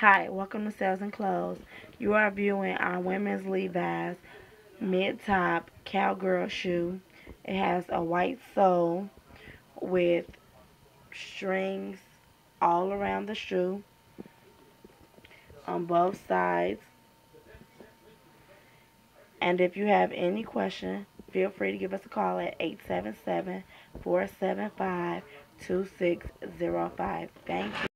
Hi, welcome to Sales and Clothes. You are viewing our women's Levi's mid-top cowgirl shoe. It has a white sole with strings all around the shoe on both sides. And if you have any question, feel free to give us a call at 877-475-2605. Thank you.